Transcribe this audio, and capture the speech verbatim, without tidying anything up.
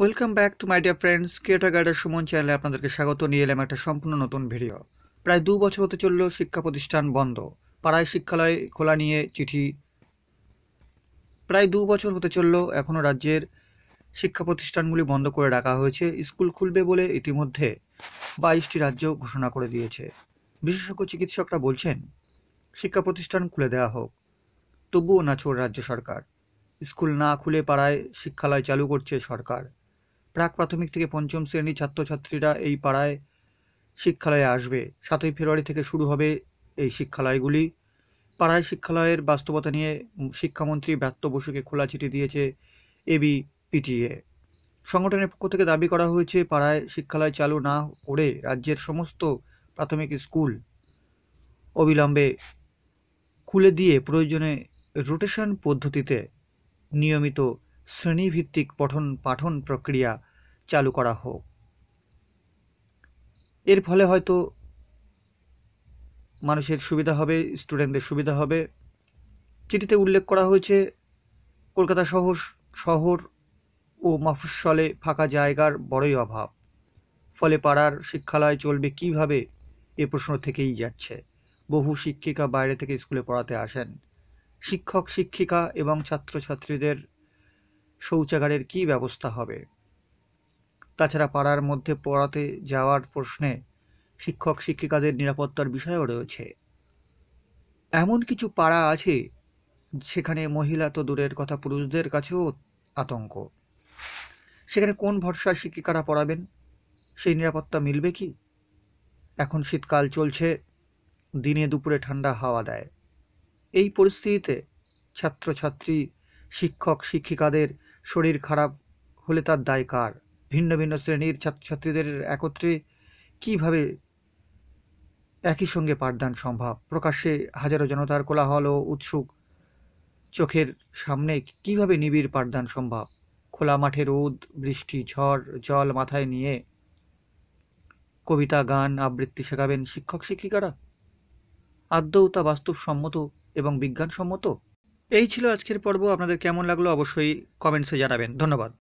Welcome back to my dear friends, creator গাইডের সুমন চ্যানেলে আপনাদেরকে স্বাগত নিয়ে এলাম একটা সম্পূর্ণ নতুন ভিডিও। প্রায় দু বছর হতে চলল শিক্ষা প্রতিষ্ঠান বন্ধ, পাড়ায় শিক্ষালয় খোলা নিয়ে চিঠি। প্রায় দু বছর হতে চলল, এখনও রাজ্যের শিক্ষা প্রতিষ্ঠানগুলি বন্ধ করে রাখা হয়েছে। স্কুল খুলবে বলে ইতিমধ্যে বাইশটি রাজ্য ঘোষণা করে দিয়েছে। বিশেষজ্ঞ চিকিৎসকরা বলছেন শিক্ষা প্রতিষ্ঠান খুলে দেওয়া হোক, তবুও নাছোড় রাজ্য সরকার। স্কুল না খুলে পাড়ায় শিক্ষালয় চালু করছে সরকার। প্রাক প্রাথমিক থেকে পঞ্চম শ্রেণীর ছাত্রছাত্রীরা এই পাড়ায় শিক্ষালয়ে আসবে। সাতই ফেব্রুয়ারি থেকে শুরু হবে এই শিক্ষালয়গুলি। পাড়ায় শিক্ষালয়ের বাস্তবতা নিয়ে শিক্ষামন্ত্রী ব্রাত্য বসুকে খোলা চিঠি দিয়েছে এবিপিটিএ। সংগঠনের পক্ষ থেকে দাবি করা হয়েছে, পাড়ায় শিক্ষালয় চালু না করে রাজ্যের সমস্ত প্রাথমিক স্কুল অবিলম্বে খুলে দিয়ে প্রয়োজনে রোটেশন পদ্ধতিতে নিয়মিত শ্রেণীভিত্তিক পঠন পাঠন প্রক্রিয়া চালু করা হোক। এর ফলে হয়তো মানুষের সুবিধা হবে, স্টুডেন্টদের সুবিধা হবে। চিঠিতে উল্লেখ করা হয়েছে, কলকাতা শহর শহর ও মফস্বলে ফাঁকা জায়গার বড়ই অভাব। ফলে পাড়ার শিক্ষালয় চলবে কিভাবে, এ প্রশ্ন থেকেই যাচ্ছে। বহু শিক্ষিকা বাইরে থেকে স্কুলে পড়াতে আসেন। শিক্ষক শিক্ষিকা এবং ছাত্রছাত্রীদের শৌচাগারের কী ব্যবস্থা হবে? তাছাড়া পাড়ার মধ্যে পড়াতে যাওয়ার প্রশ্নে শিক্ষক শিক্ষিকাদের নিরাপত্তার বিষয়ও রয়েছে। এমন কিছু পাড়া আছে সেখানে মহিলা তো দূরের কথা, পুরুষদের কাছেও আতঙ্ক। সেখানে কোন ভরসায় শিক্ষিকারা পড়াবেন? সেই নিরাপত্তা মিলবে কি? এখন শীতকাল চলছে, দিনে দুপুরে ঠান্ডা হাওয়া দেয়। এই পরিস্থিতিতে ছাত্রছাত্রী শিক্ষক শিক্ষিকাদের শরীর খারাপ হলে তার দায় কার? ভিন্ন ভিন্ন শ্রেণীর ছাত্রছাত্রীদের একত্রে কিভাবে একই সঙ্গে পাঠদান সম্ভব? প্রকাশ্যে হাজারো জনতার কোলাহল ও উৎসুক চোখের সামনে কিভাবে নিবিড় পাঠদান সম্ভব? খোলা মাঠে রোদ বৃষ্টি ঝড় জল মাথায় নিয়ে কবিতা গান আবৃত্তি শেখাবেন শিক্ষক শিক্ষিকারা? আদৌ তা বাস্তবসম্মত এবং বিজ্ঞানসম্মত? এই ছিল আজকের পর্ব। আপনাদের কেমন লাগলো অবশ্যই কমেন্টসে জানাবেন। ধন্যবাদ।